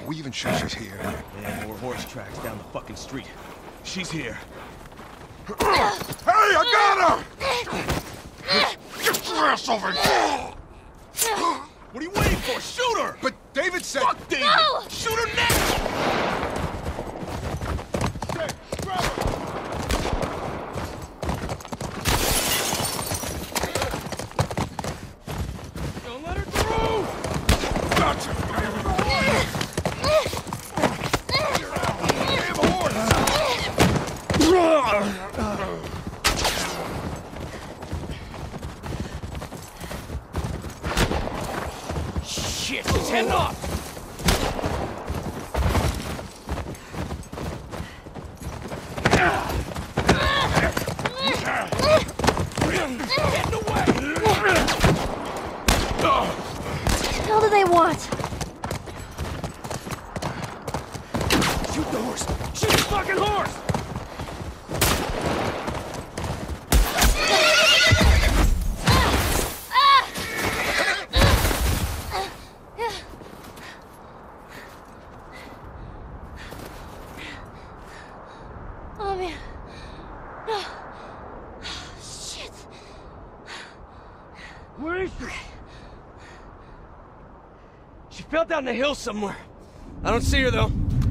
we even sure she's here? And more horse tracks down the fucking street. She's here. Hey, I got her! Get your ass over here! What are you waiting for? Shoot her! But David said... Fuck David! No! Shoot her next! Hey, grab her! Don't let her through! Gotcha! Shit, she's heading off! Getting away! What the hell do they want? Shoot the horse! Shoot the fucking horse! Oh man. No. Shit. Where is she? She fell down the hill somewhere. I don't see her though.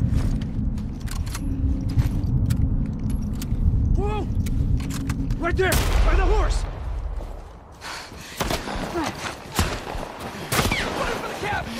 Whoa! Right there! By the horse! Put her for the cab!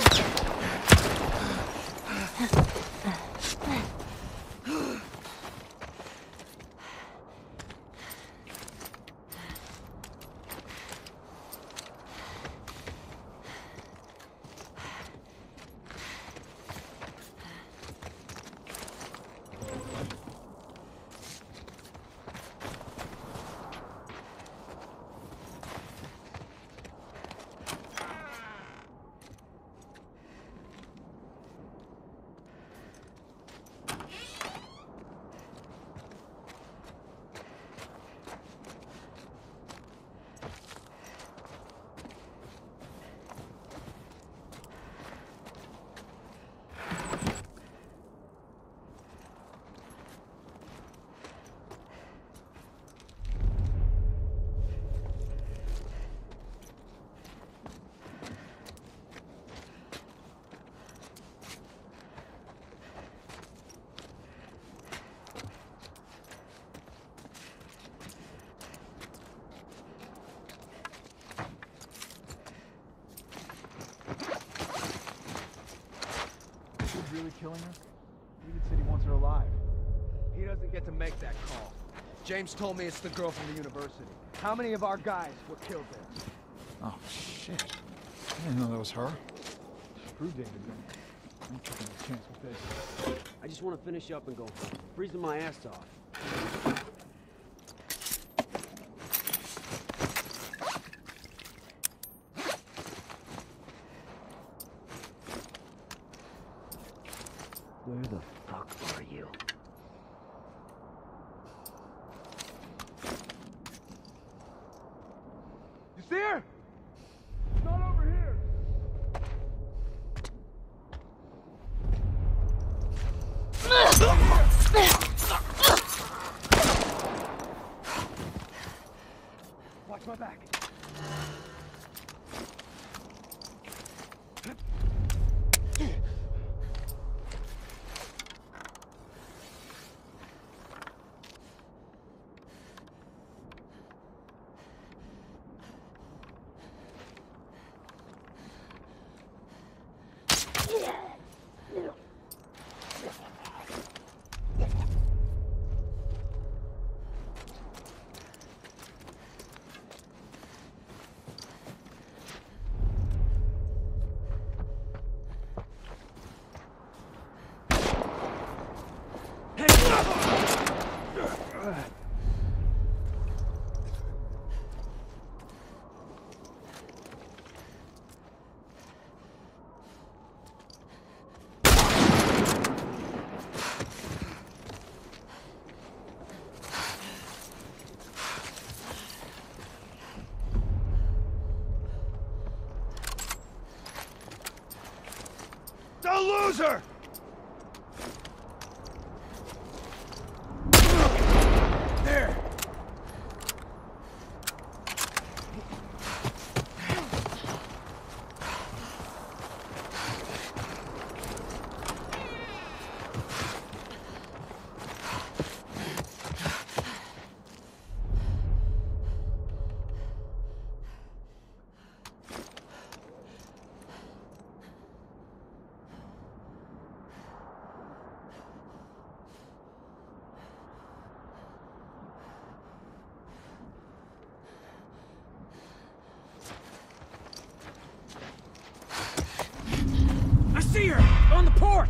Really killing her? David said he wants her alive. He doesn't get to make that call. James told me it's the girl from the university. How many of our guys were killed there? Oh, shit. I didn't know that was her. Screw David then. I'm taking a chance with this. I just want to finish up and go home. Freezing my ass off. Where the fuck are you? You see her? She's not over here. Watch my back. Don't lose her! porch!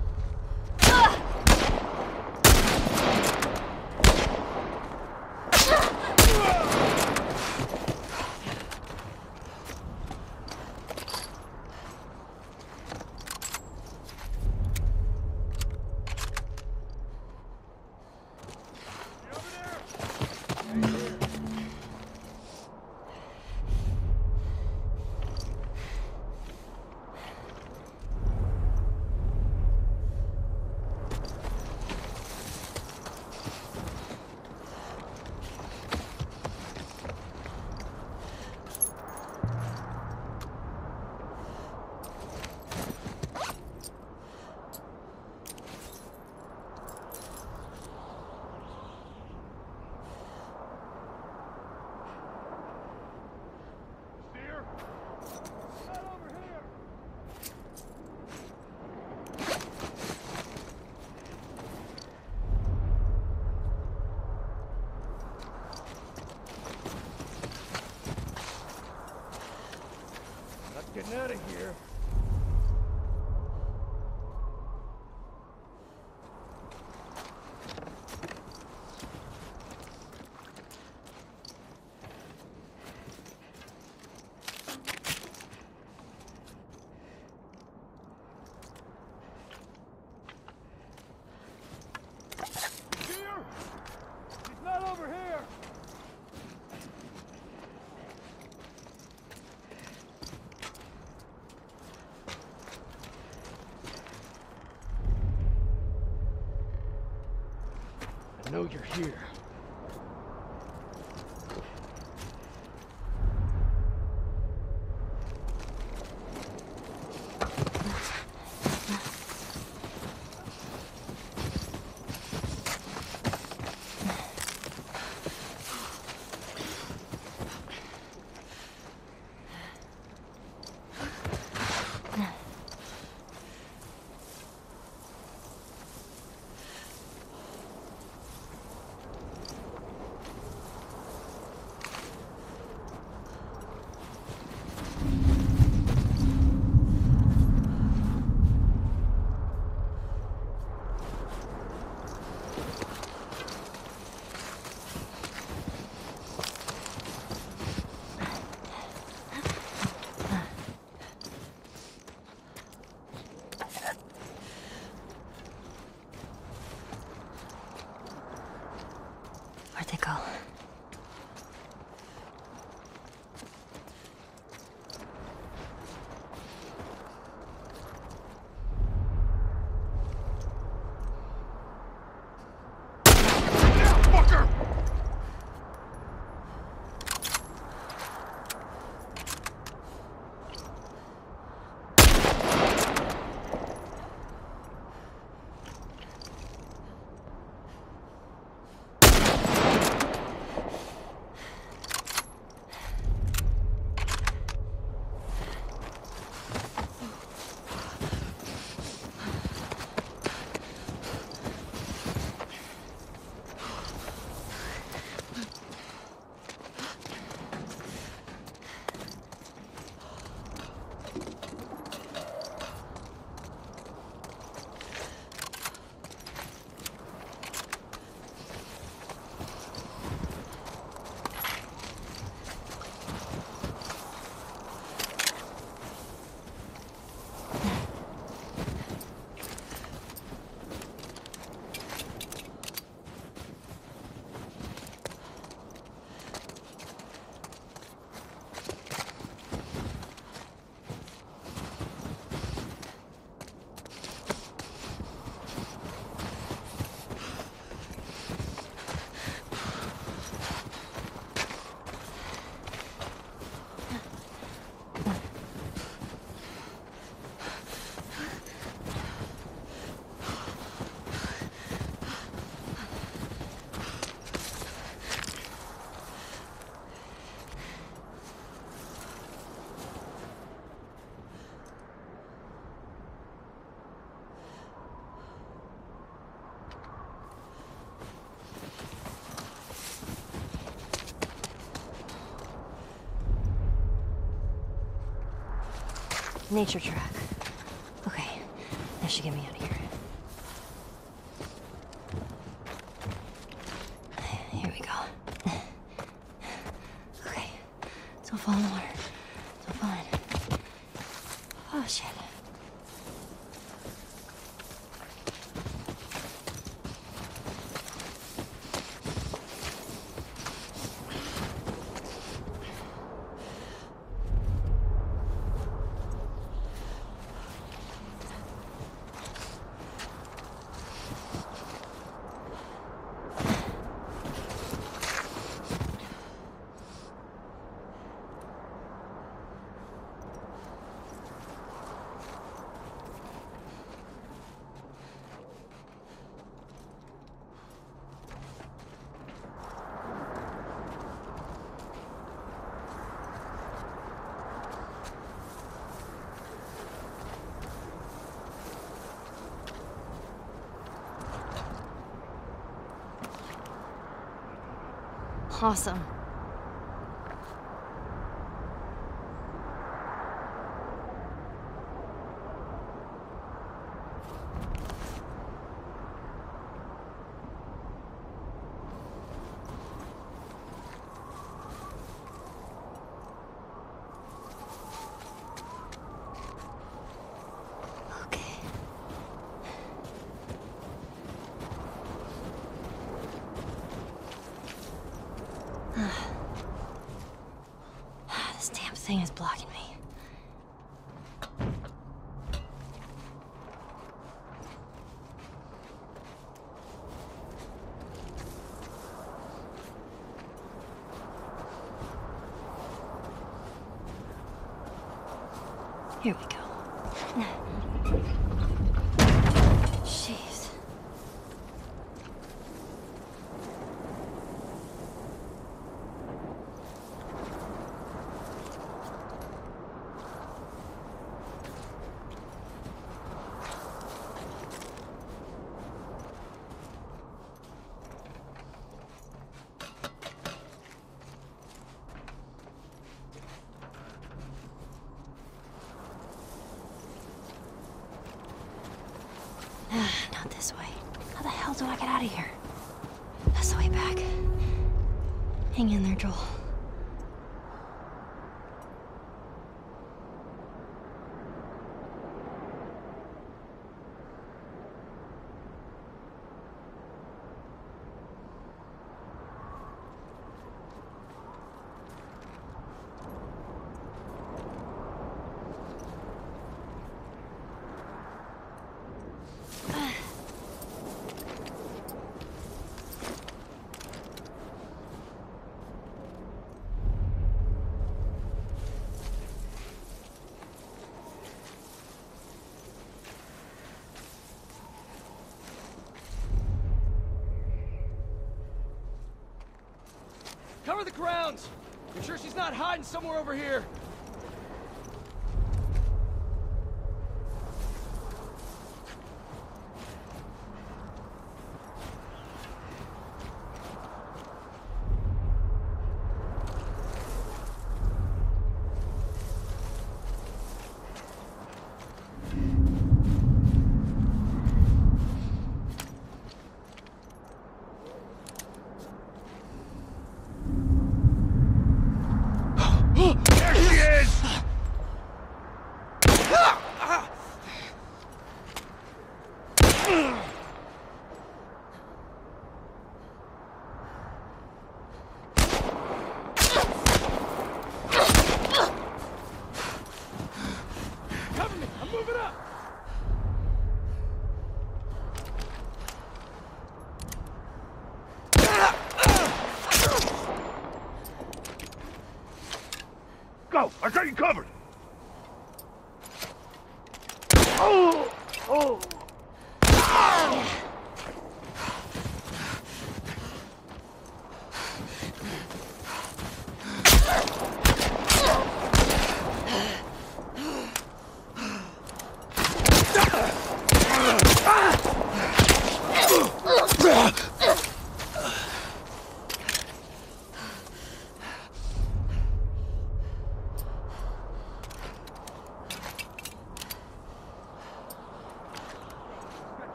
Getting out of here. Here! He's not over here! I know you're here. Where'd they go? Fucker! Nature track. Okay, That should get me out of here. Here we go. Okay. Don't fall in the water. Don't fall in. Oh, shit. Awesome. Okay. This damn thing is blocking me. Here we go. Jeez. Not this way. How the hell do I get out of here? That's the way back. Hang in there, Joel. Cover the grounds! I'm sure she's not hiding somewhere over here. There she is! Cover me! I'm moving up! Go! I got you covered! Oh! Oh!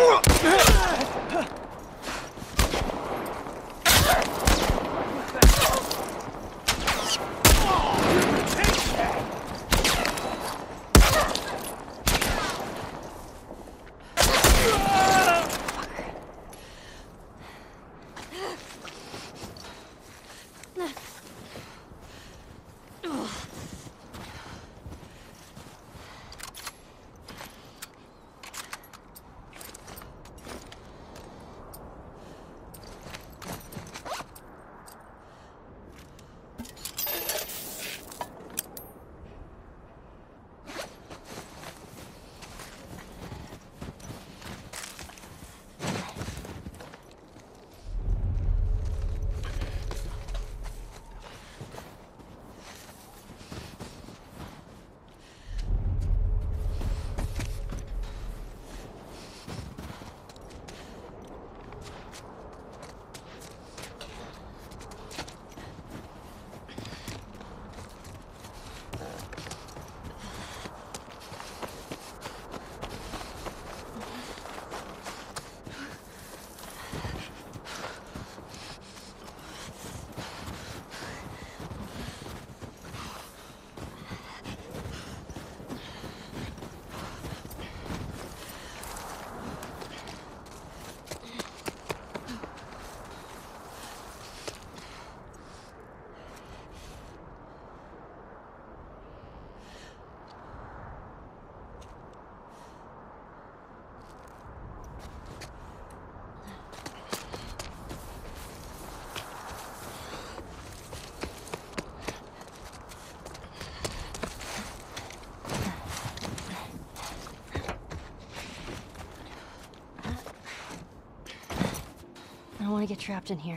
I don't want to get trapped in here.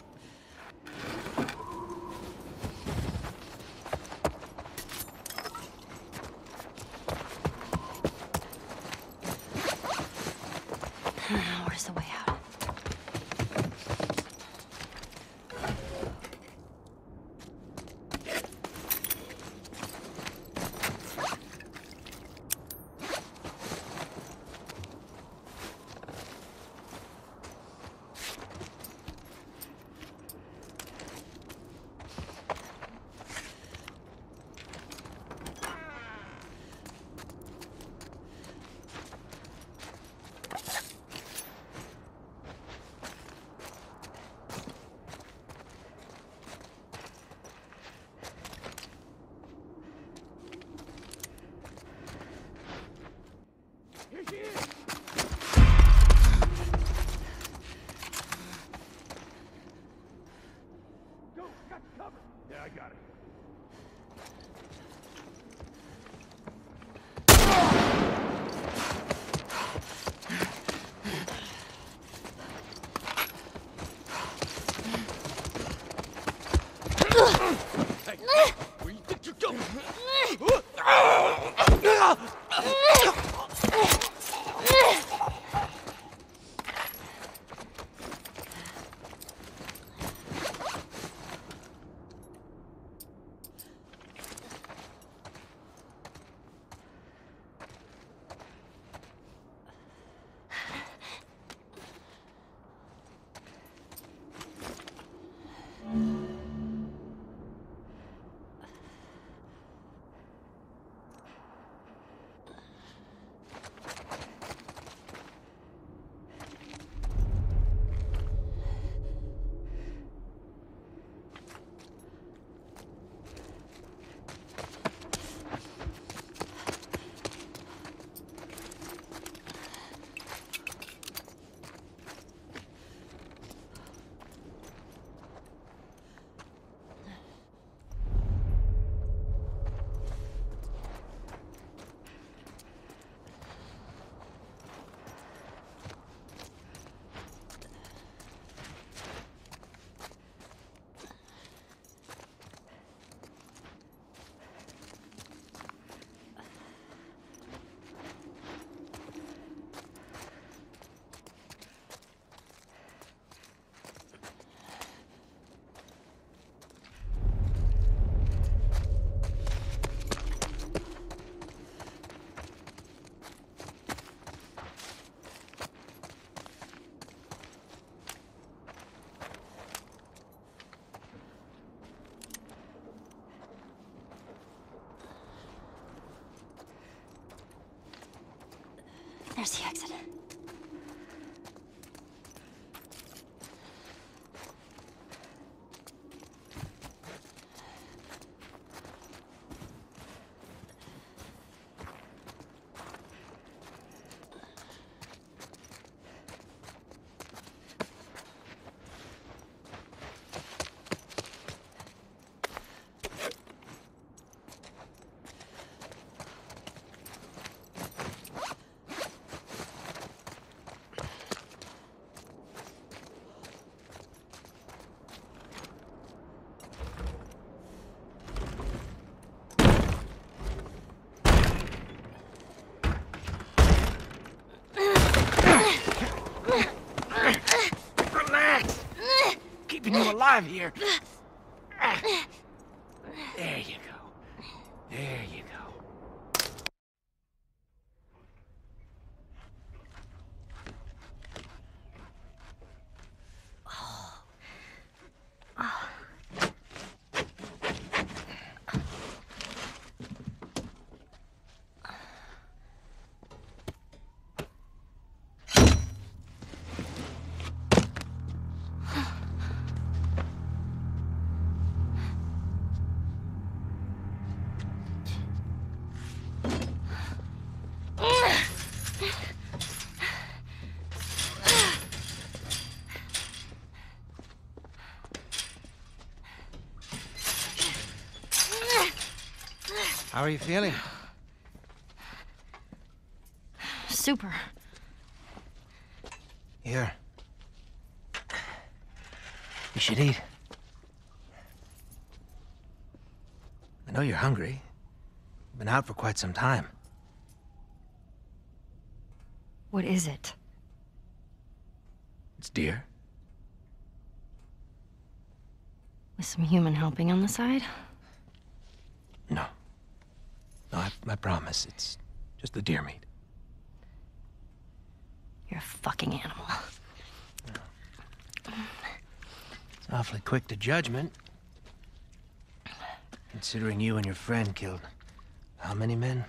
Where's the way out? Yeah, I got it. Where you think you're going? There's the exit. Keeping you alive here. There you go. There you go. How are you feeling? Super. Here. You should eat. I know you're hungry. You've been out for quite some time. What is it? It's deer. With some human helping on the side? No. No, I promise. It's just the deer meat. You're a fucking animal. It's awfully quick to judgment. Considering you and your friend killed how many men?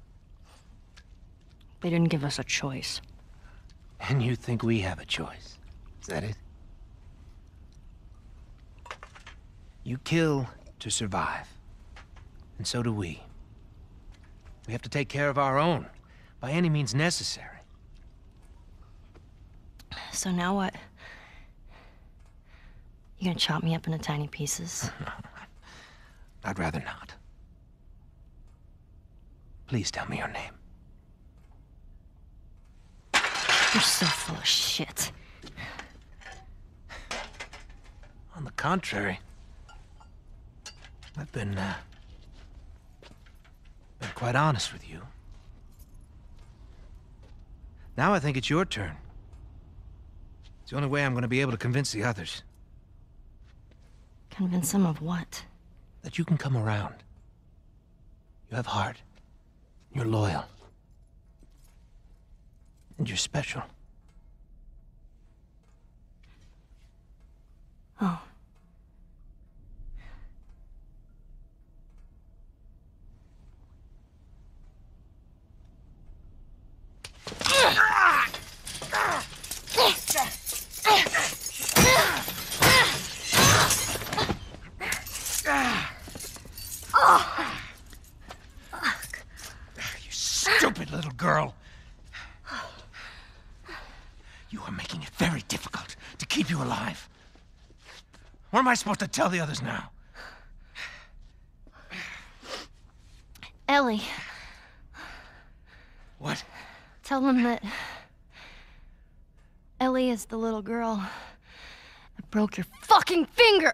They didn't give us a choice. And you think we have a choice? Is that it? You kill to survive. And so do we. We have to take care of our own, by any means necessary. So now what? You gonna chop me up into tiny pieces? I'd rather not. Please tell me your name. You're so full of shit. On the contrary, I've been quite honest with you. Now I think it's your turn. It's the only way I'm going to be able to convince the others. Convince them of what? That you can come around. You have heart. You're loyal. And you're special. Oh. You stupid little girl. You are making it very difficult to keep you alive. What am I supposed to tell the others now? Ellie. What? Tell them that Ellie is the little girl that broke your fucking finger!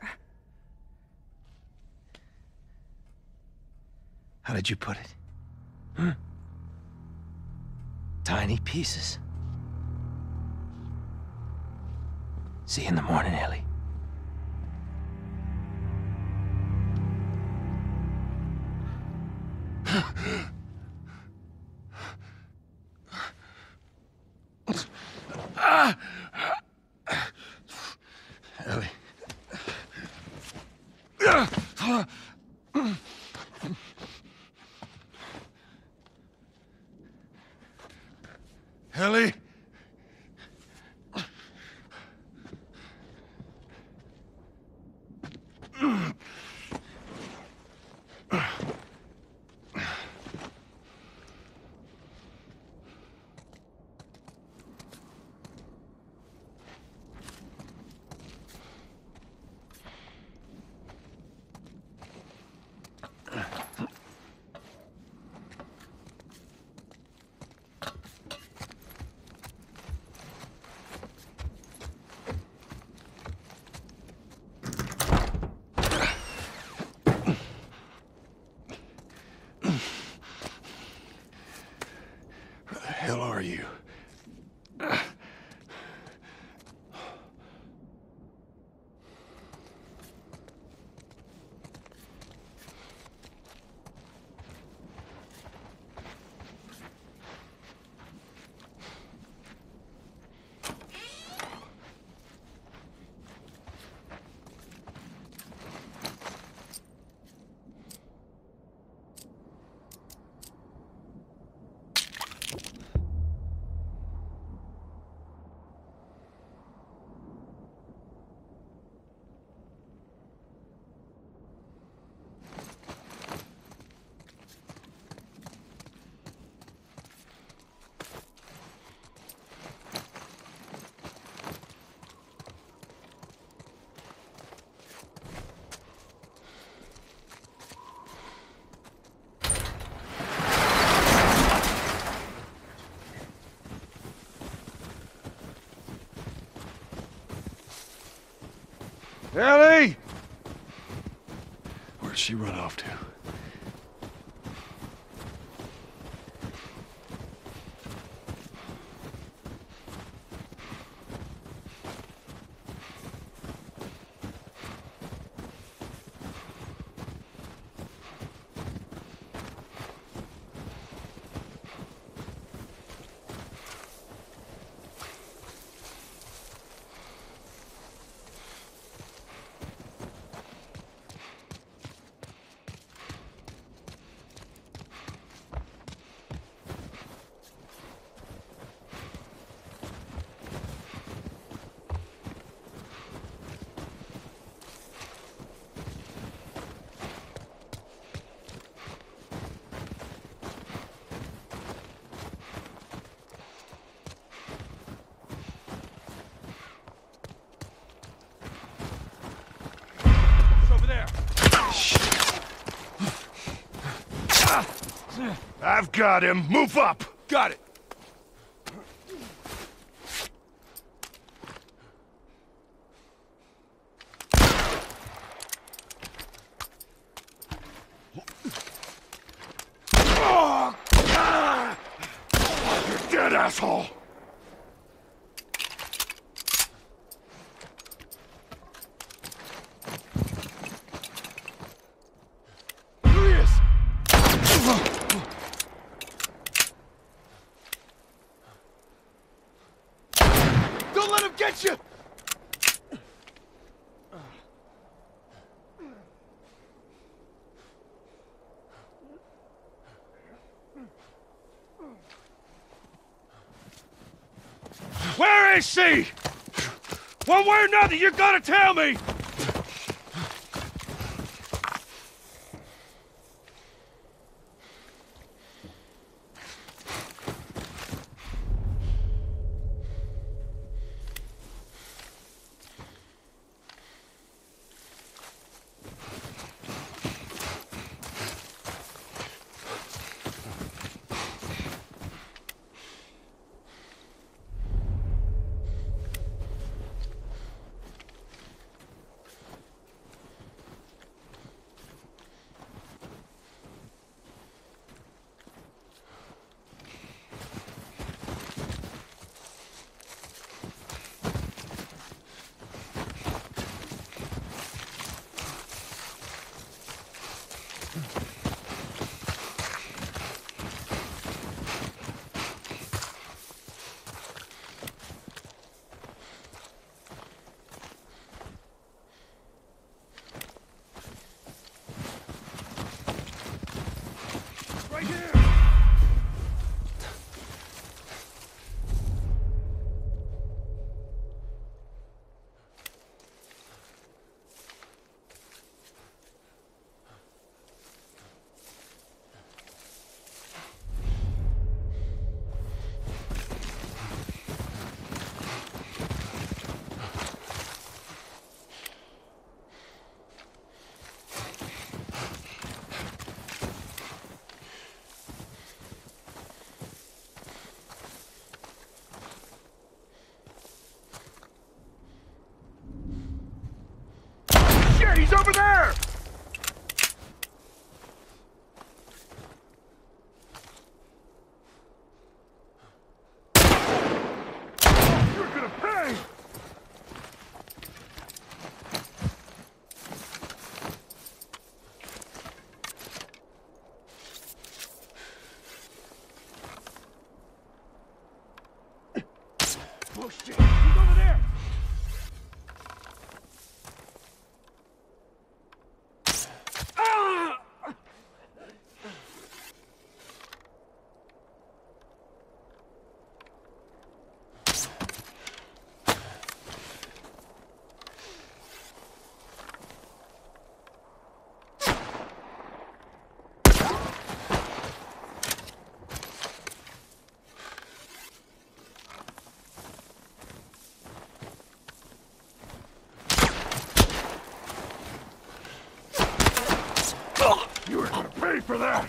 How did you put it? Hmm? Tiny pieces. See you in the morning, Ellie. Ellie. Ellie? Where the hell are you? Ellie! Where'd she run off to? I've got him. Move up. Got it. You're dead, asshole. Don't let him get you! Where is she? One way or another, you gotta tell me! He's over there! You're gonna pay! Oh shit! He's over there! You were gonna pay for that!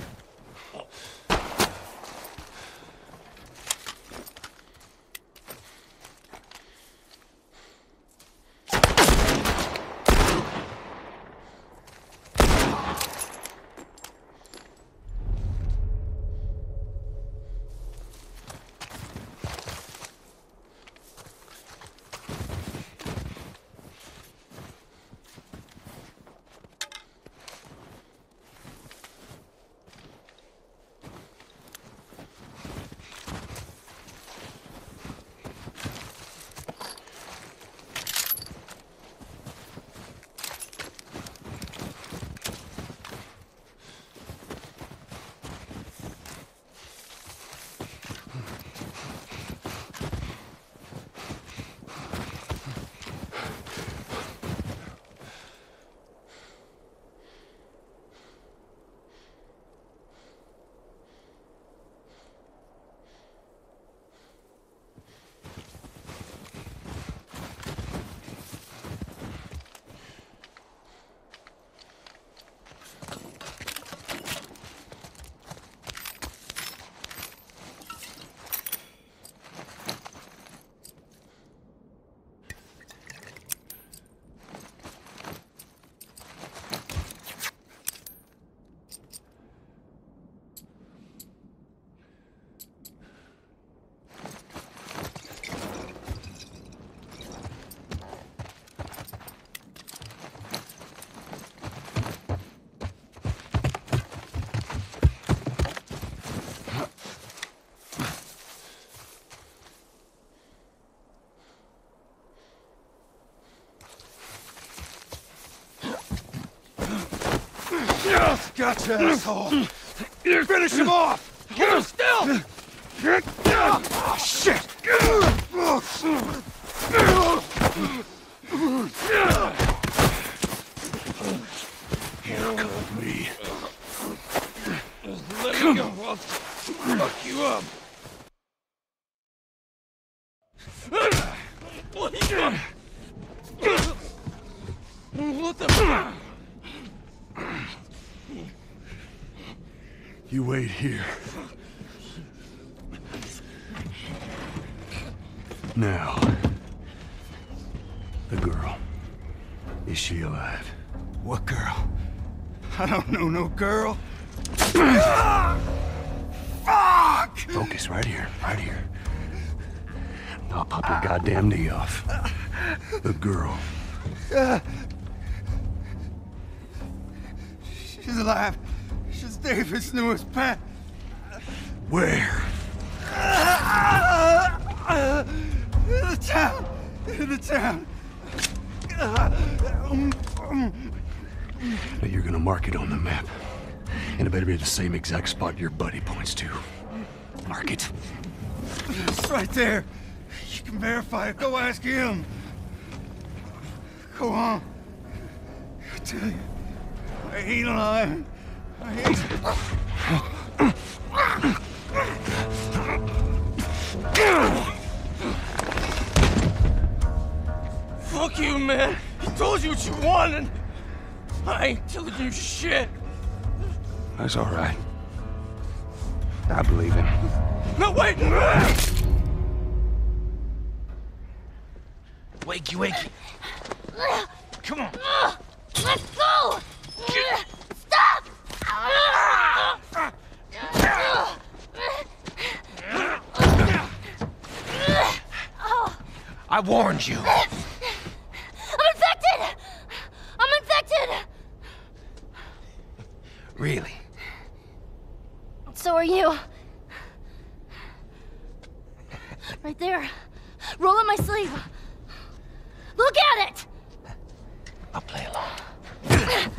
Gotcha, asshole! Finish him off! Get him still! Oh, shit! Handcuff me. Let me go. I'll fuck you up. What the fuck? You wait here. Now, the girl. Is she alive? What girl? I don't know no girl. Fuck! Focus right here, right here. I'll pop your goddamn knee off. The girl. She's alive. She's David's newest pet. Where? In the town. In the town. Now you're gonna mark it on the map. And it better be the same exact spot your buddy points to. Mark it. It's right there. You can verify it. Go ask him. Go on. I tell you, I ain't lying. I ain't. Fuck you, man. He told you what you wanted. I ain't telling you shit. That's all right. I believe him. No, wait! Wakey, wakey. Come on. Let's go! Stop! I warned you. I'm infected! I'm infected! Really? So are you. Right there. Roll up my sleeve. Look at it! I'll play along.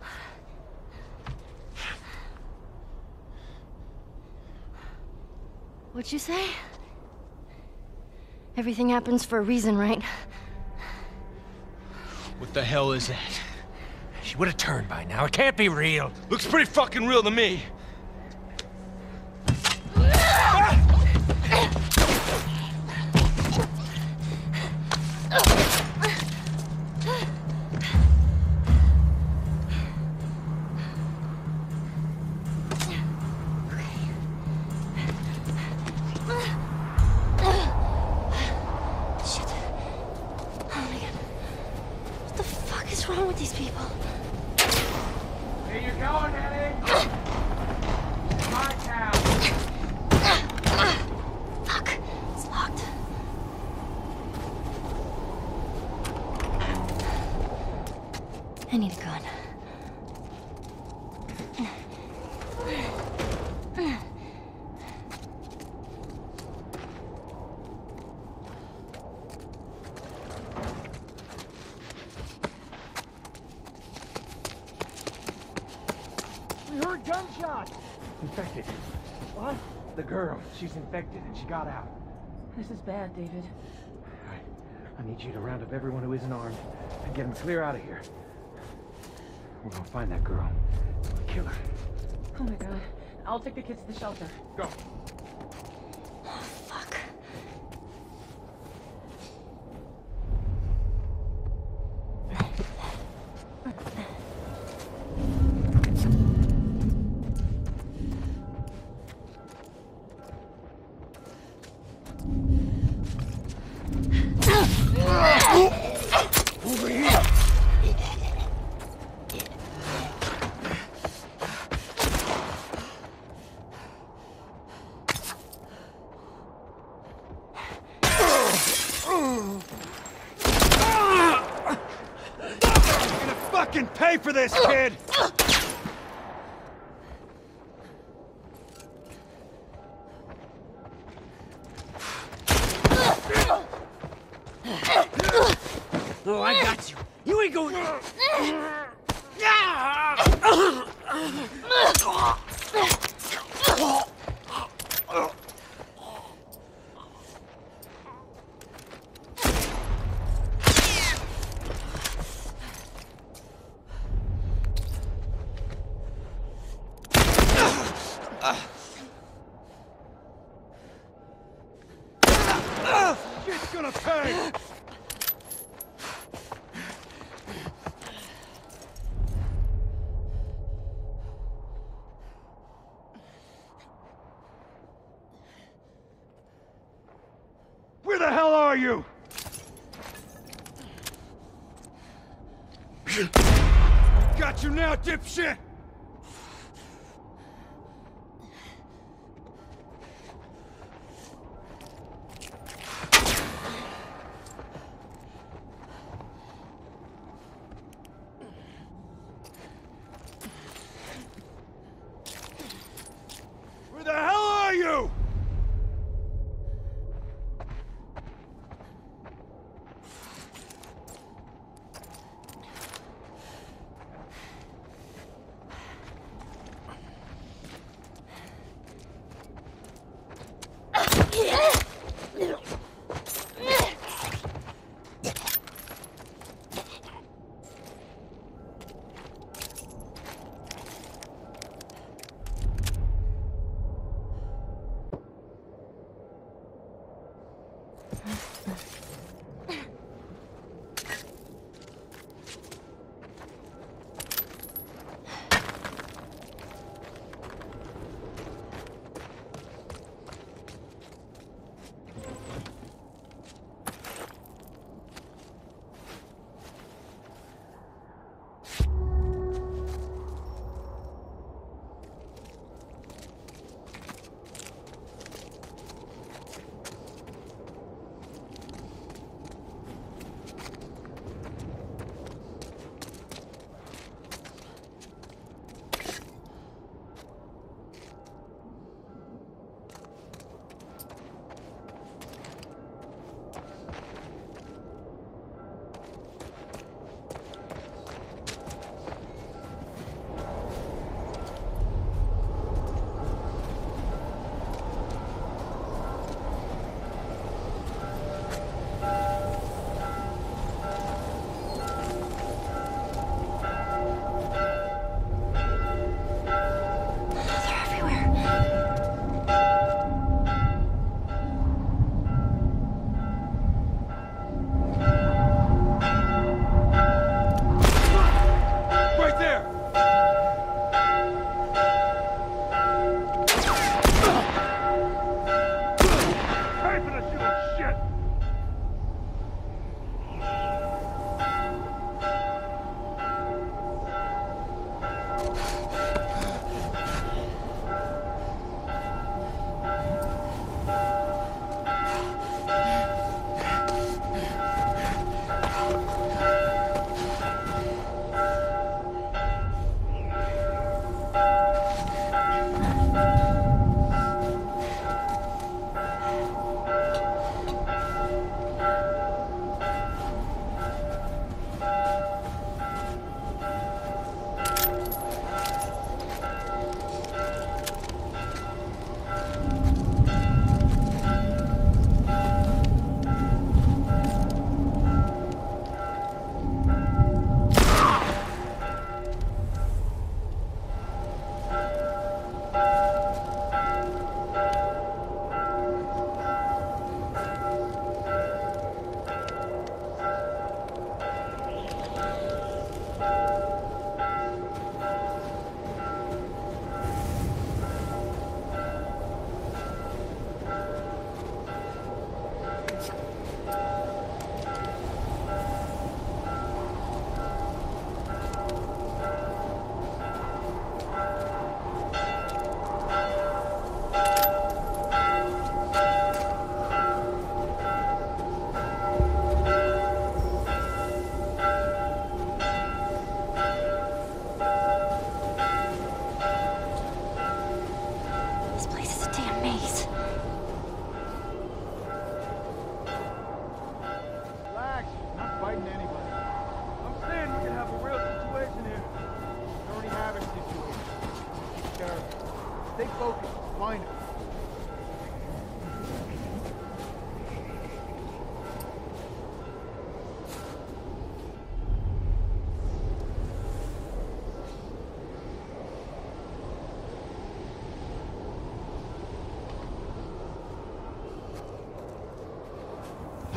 What'd you say? Everything happens for a reason, right? What the hell is that? She would have turned by now. It can't be real. Looks pretty fucking real to me. Shit. Oh my god. What the fuck is wrong with these people? Here you go, Eddie. My town. Fuck. It's locked. I need a gun. We heard gunshots. Infected. What? The girl. She's infected and she got out. This is bad, David. Alright. I need you to round up everyone who isn't armed and get them clear out of here. We're gonna find that girl. Kill her. Oh my god. I'll take the kids to the shelter. Go. Fuck. Over here. Fucking pay for this, kid! Oh, I got you. You ain't going. Shit's gonna pay! Where the hell are you? Got you now, dipshit! Where the hell are you?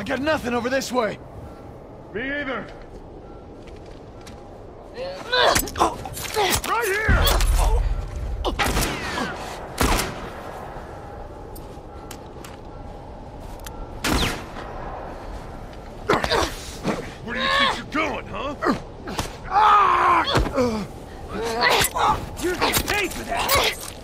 I got nothing over this way. Me either. Right here! Where do you think you're going, huh? You're getting paid for that!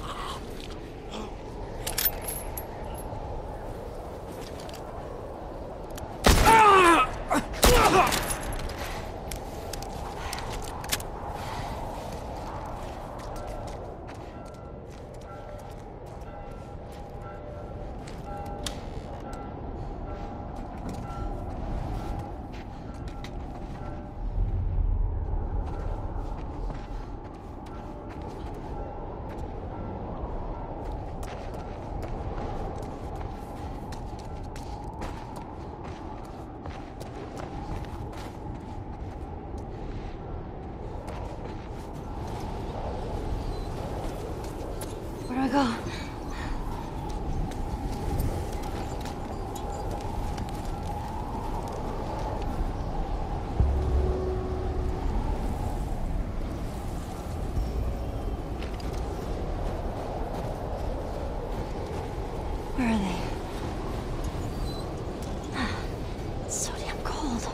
Where do I go? Where are they? It's so damn cold.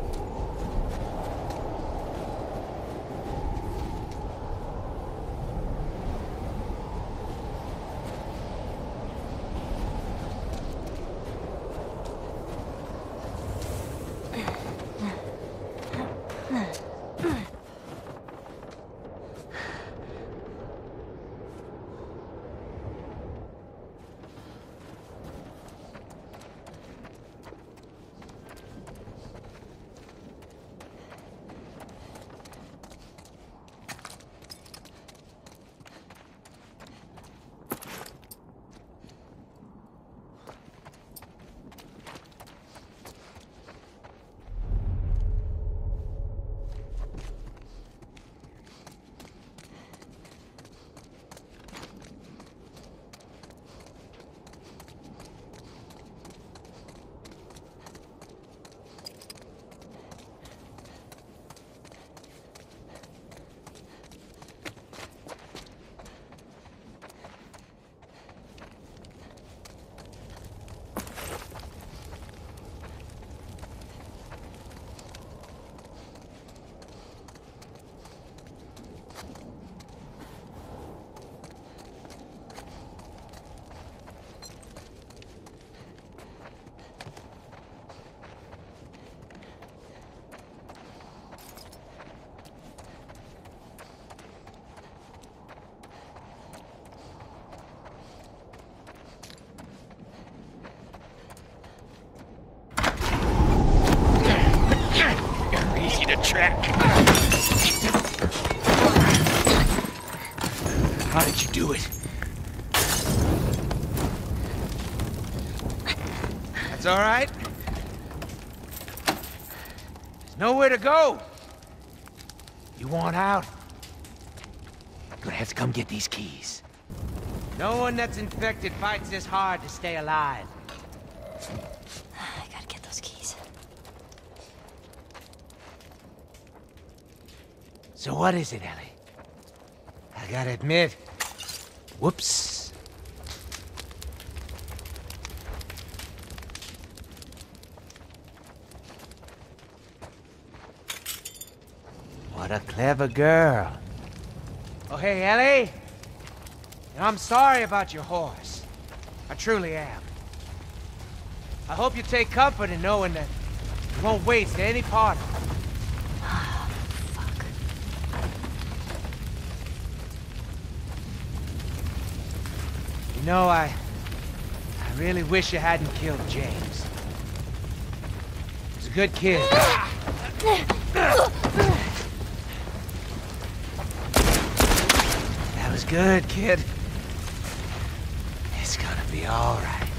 Easy to track. How did you do it? That's all right. There's nowhere to go. You want out? You're gonna have to come get these keys. No one that's infected fights this hard to stay alive. I gotta get those keys. So what is it, Ellie? I gotta admit, whoops. What a clever girl. Oh, hey, Ellie. I'm sorry about your horse. I truly am. I hope you take comfort in knowing that you won't waste any part of it. Fuck. You know, I really wish you hadn't killed James. He was a good kid. That was good, kid. It's gonna be all right.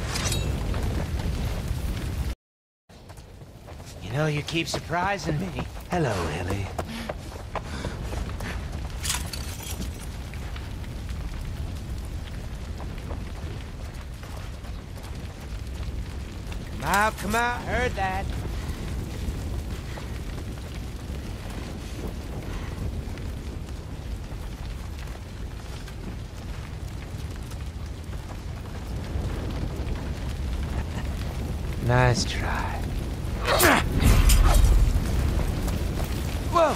You know, you keep surprising me. Hello, Ellie. Come out. Heard that. Nice try. Whoa!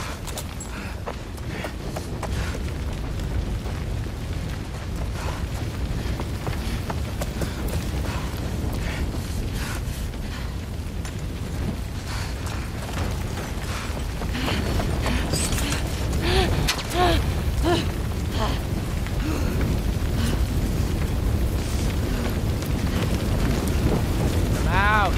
Come out!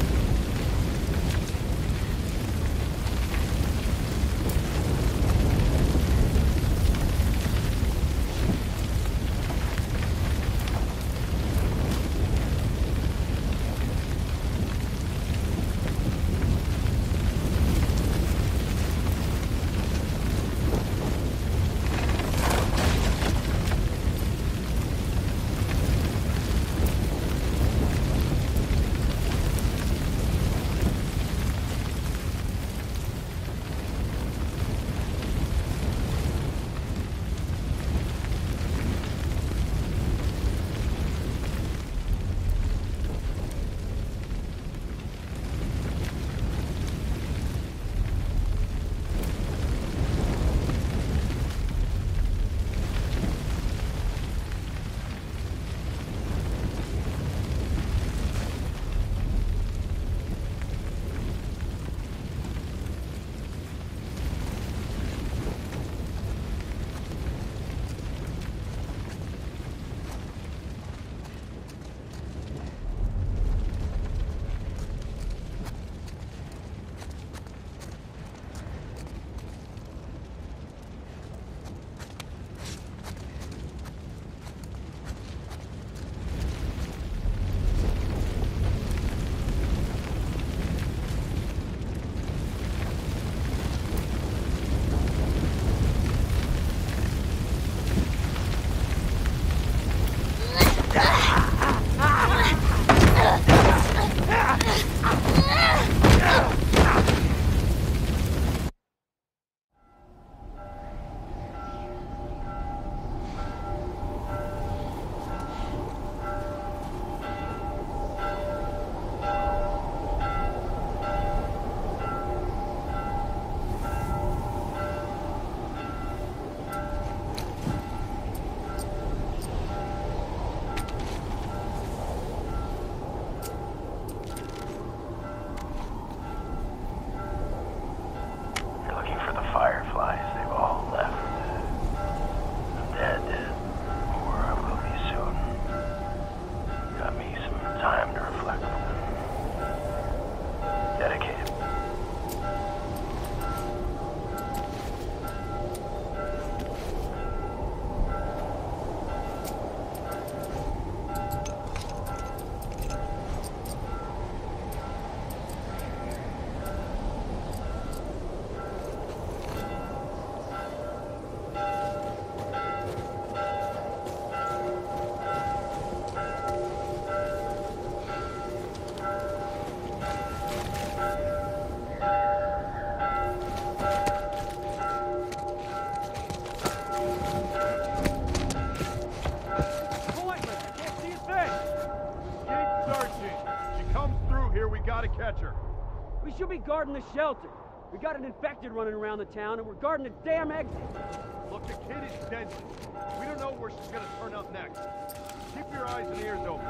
We should be guarding the shelter. We got an infected running around the town, and we're guarding the damn exit. Look, the kid is dead. We don't know where she's gonna turn up next. Keep your eyes and ears open.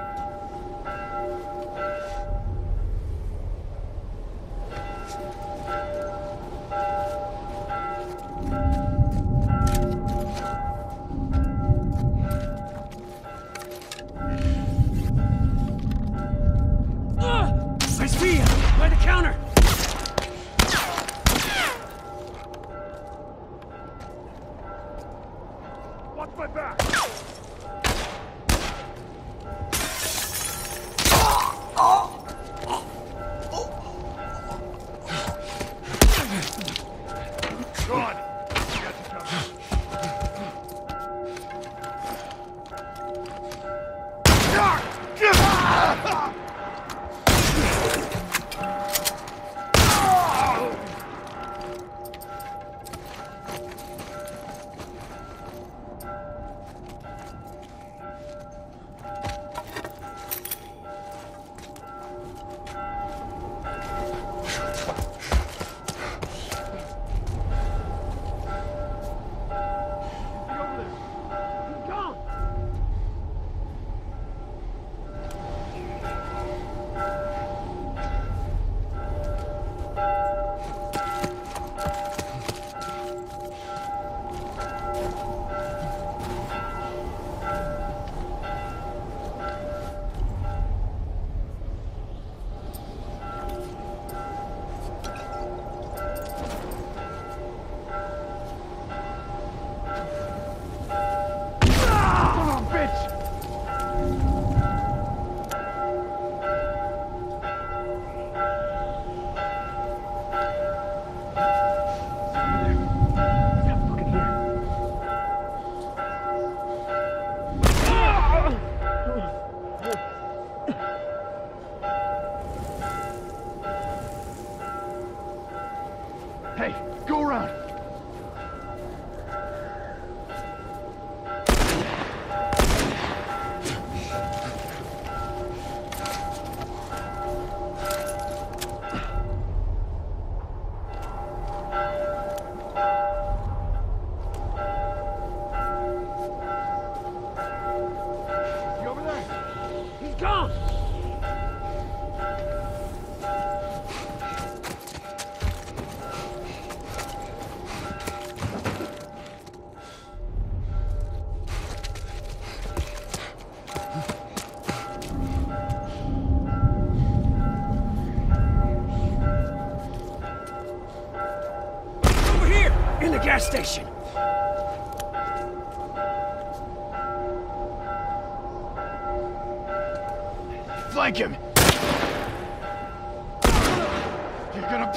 I see you! By the counter! Watch my back! gas station! Flank him! You're gonna...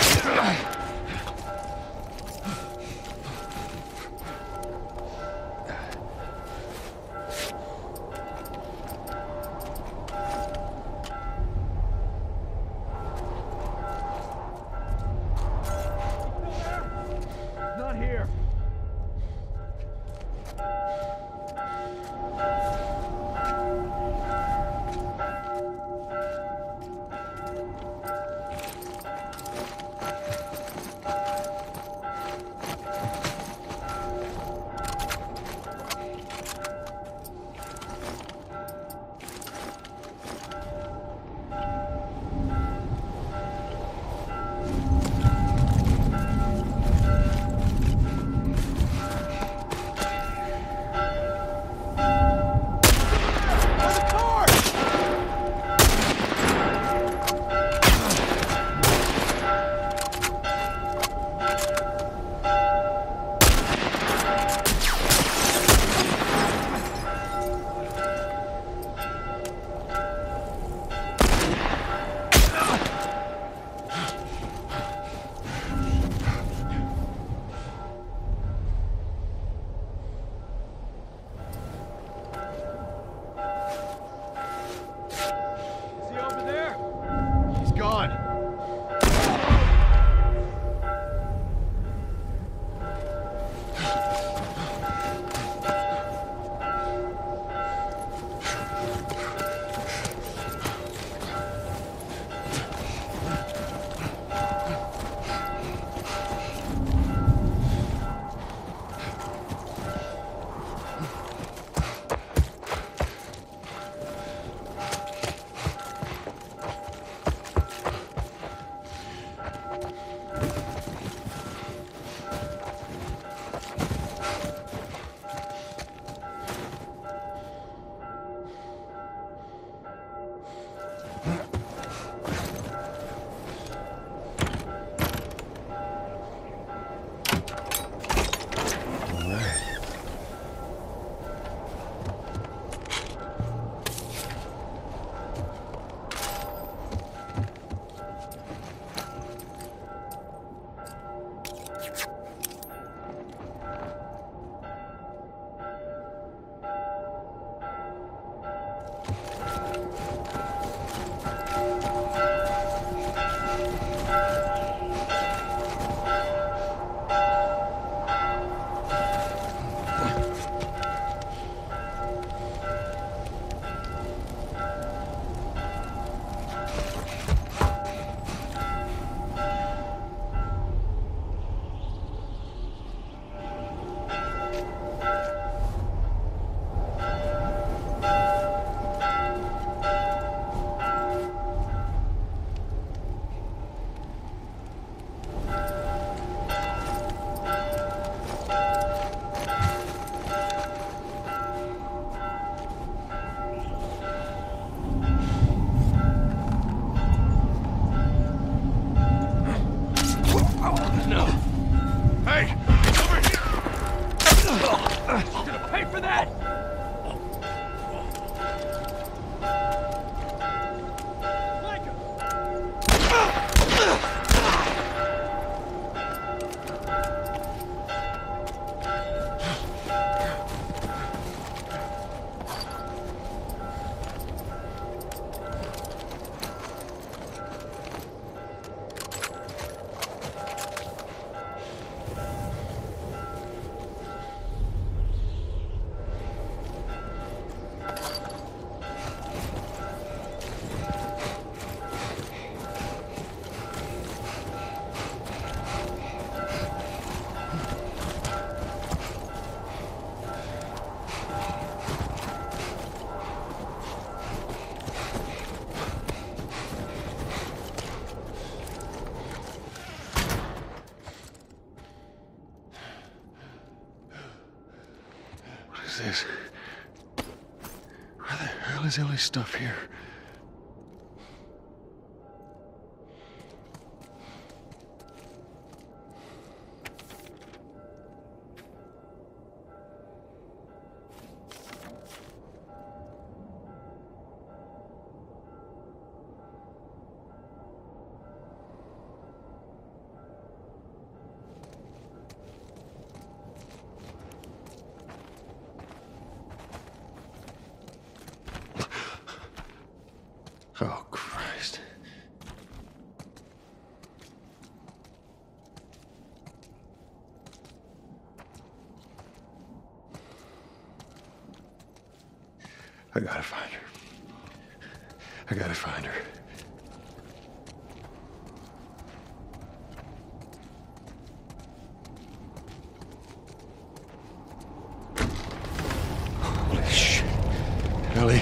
Not here. is this? Where the hell is Ellie's stuff here? I gotta find her. I gotta find her. Holy shit. Ellie.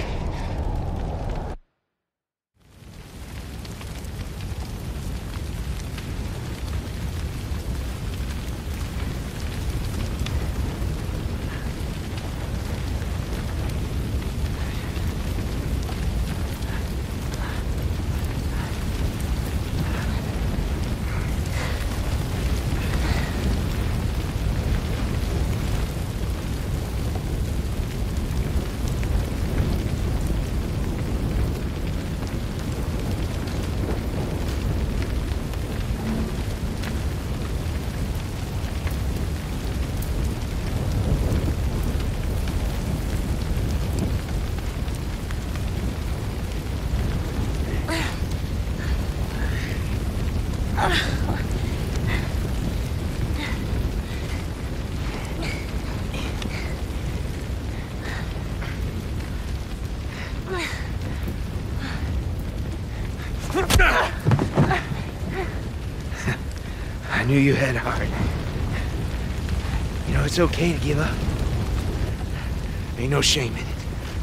I knew you had heart. You know, it's okay to give up. Ain't no shame in it.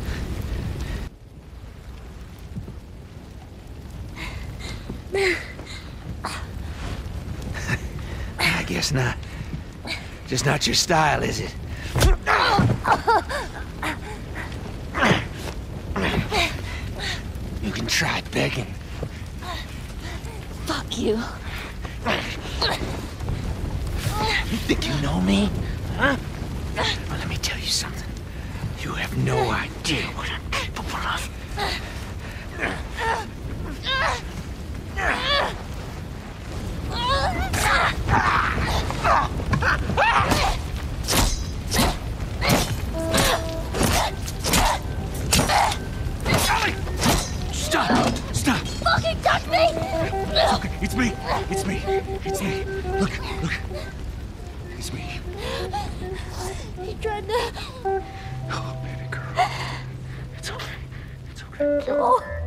I guess not. Just not your style, is it? You can try begging. Fuck you. You think you know me? Huh? Well, let me tell you something. You have no idea what I'm capable of. Stop! Stop! Fucking touch me! Okay, it's me! It's me! It's me! Look! Look! It's me. He tried to... Oh, baby girl. It's okay. It's okay. No.